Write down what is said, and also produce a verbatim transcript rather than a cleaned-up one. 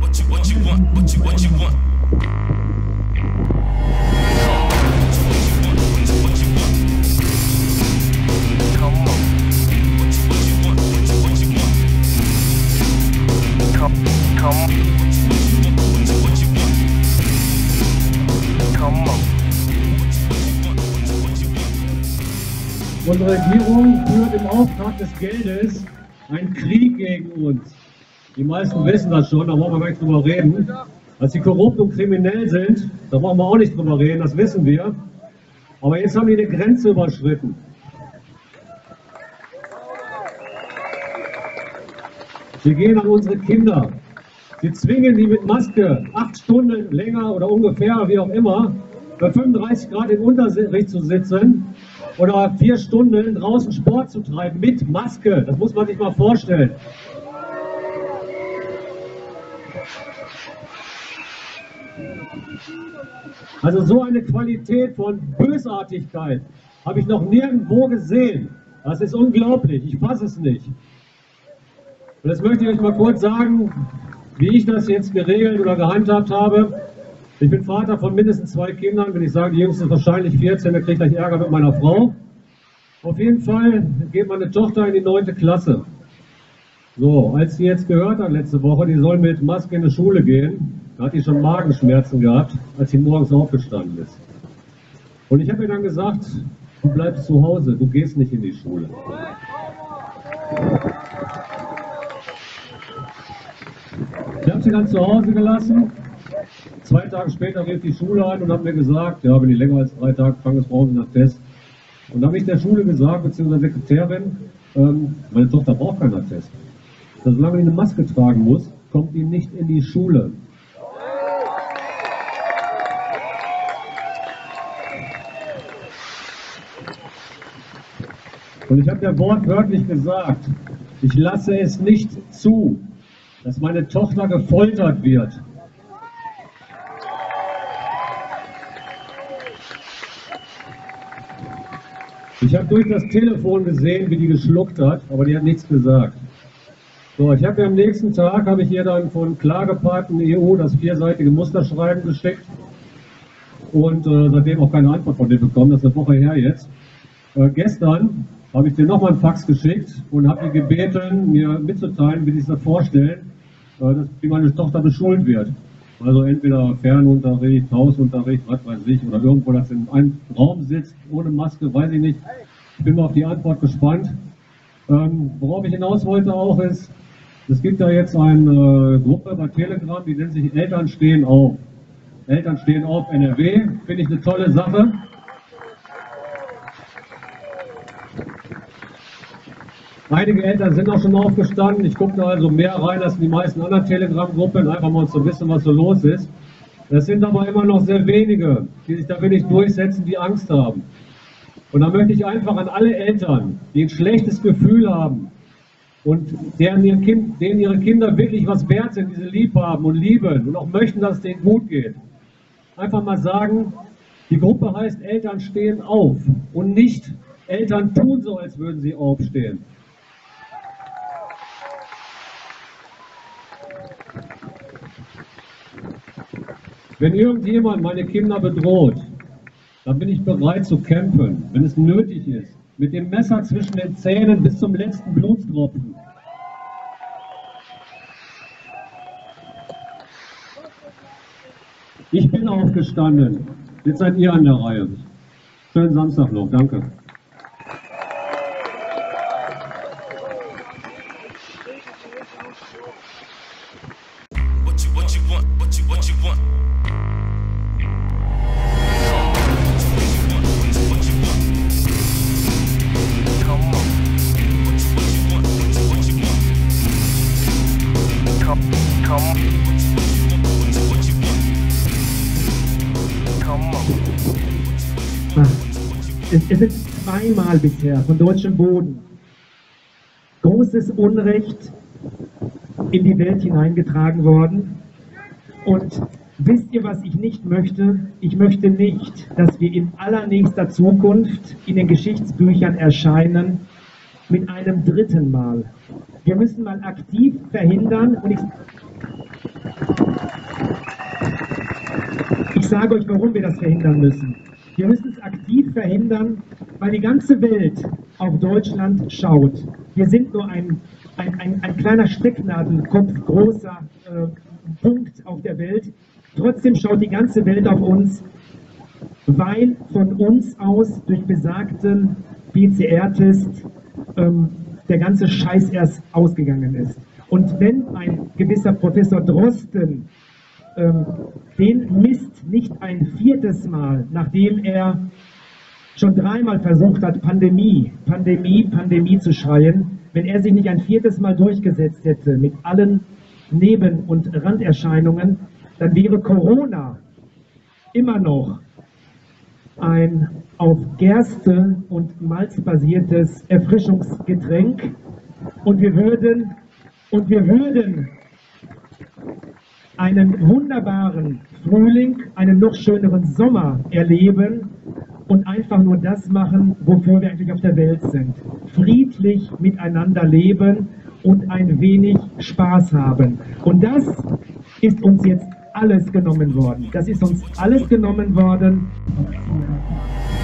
Unsere Regierung führt im Auftrag des Geldes einen Krieg gegen uns. Die meisten wissen das schon, da brauchen wir gar nicht drüber reden. Dass sie korrupt und kriminell sind, da brauchen wir auch nicht drüber reden, das wissen wir. Aber jetzt haben die eine Grenze überschritten. Sie gehen an unsere Kinder. Sie zwingen die mit Maske acht Stunden länger oder ungefähr, wie auch immer, bei fünfunddreißig Grad im Unterricht zu sitzen oder vier Stunden draußen Sport zu treiben mit Maske. Das muss man sich mal vorstellen. Also so eine Qualität von Bösartigkeit habe ich noch nirgendwo gesehen. Das ist unglaublich, ich fasse es nicht. Und jetzt möchte ich euch mal kurz sagen, wie ich das jetzt geregelt oder gehandhabt habe. Ich bin Vater von mindestens zwei Kindern. Wenn ich sage, die jüngste ist wahrscheinlich vierzehn, dann kriege ich gleich Ärger mit meiner Frau. Auf jeden Fall geht meine Tochter in die neunte Klasse. So, als sie jetzt gehört hat letzte Woche, die soll mit Maske in die Schule gehen, da hat die schon Magenschmerzen gehabt, als sie morgens aufgestanden ist. Und ich habe ihr dann gesagt, du bleibst zu Hause, du gehst nicht in die Schule. Ich habe sie dann zu Hause gelassen. Zwei Tage später rief die Schule an und hat mir gesagt, ja, wenn die länger als drei Tage krank ist, brauchen sie einen Test. Und da habe ich der Schule gesagt, beziehungsweise der Sekretärin, ähm, meine Tochter braucht keinen Attest. Also, solange die eine Maske tragen muss, kommt die nicht in die Schule. Und ich habe ja wortwörtlich gesagt, ich lasse es nicht zu, dass meine Tochter gefoltert wird. Ich habe durch das Telefon gesehen, wie die geschluckt hat, aber die hat nichts gesagt. So, ich habe ja am nächsten Tag, habe ich ihr dann von Klagepartner E U das vierseitige Musterschreiben geschickt und äh, seitdem auch keine Antwort von denen bekommen, das ist eine Woche her jetzt. Äh, gestern habe ich dir nochmal einen Fax geschickt und habe ihr gebeten, mir mitzuteilen, wie sie sich das vorstellen, äh, dass, wie meine Tochter beschult wird. Also entweder Fernunterricht, Hausunterricht, was weiß ich, oder irgendwo, das in einem Raum sitzt, ohne Maske, weiß ich nicht. Ich bin mal auf die Antwort gespannt. Ähm, worauf ich hinaus wollte auch ist, es gibt da jetzt eine äh, Gruppe bei Telegram, die nennt sich Eltern stehen auf. Eltern stehen auf N R W, finde ich eine tolle Sache. Einige Eltern sind auch schon aufgestanden. Ich gucke da also mehr rein als in die meisten anderen Telegram-Gruppen, einfach mal zu wissen, was so los ist. Es sind aber immer noch sehr wenige, die sich da wirklich durchsetzen, die Angst haben. Und da möchte ich einfach an alle Eltern, die ein schlechtes Gefühl haben und deren, ihr kind, denen ihre Kinder wirklich was wert sind, die sie lieb haben und lieben und auch möchten, dass es denen gut geht, einfach mal sagen, die Gruppe heißt Eltern stehen auf und nicht Eltern tun so, als würden sie aufstehen. Wenn irgendjemand meine Kinder bedroht, dann bin ich bereit zu kämpfen, wenn es nötig ist, mit dem Messer zwischen den Zähnen bis zum letzten Blutstropfen. Ich bin aufgestanden, jetzt seid ihr an der Reihe. Schönen Samstag noch, danke. Es ist zweimal bisher von deutschem Boden großes Unrecht in die Welt hineingetragen worden. Und wisst ihr, was ich nicht möchte? Ich möchte nicht, dass wir in allernächster Zukunft in den Geschichtsbüchern erscheinen mit einem dritten Mal. Wir müssen mal aktiv verhindern, und ich sage euch, warum wir das verhindern müssen. Wir müssen es aktiv verhindern, weil die ganze Welt auf Deutschland schaut. Wir sind nur ein, ein, ein, ein kleiner Stecknadelkopf großer äh, Punkt auf der Welt. Trotzdem schaut die ganze Welt auf uns, weil von uns aus durch besagten P C R-Test ähm, der ganze Scheiß erst ausgegangen ist. Und wenn ein gewisser Professor Drosten ähm, den Mist nicht ein viertes Mal, nachdem er schon dreimal versucht hat, Pandemie, Pandemie, Pandemie zu schreien, wenn er sich nicht ein viertes Mal durchgesetzt hätte mit allen Neben- und Randerscheinungen, dann wäre Corona immer noch ein auf Gerste und Malz basiertes Erfrischungsgetränk und wir würden und wir würden einen wunderbaren Frühling, einen noch schöneren Sommer erleben und einfach nur das machen, wofür wir eigentlich auf der Welt sind. Friedlich miteinander leben und ein wenig Spaß haben. Und das ist uns jetzt alles genommen worden. Das ist uns alles genommen worden.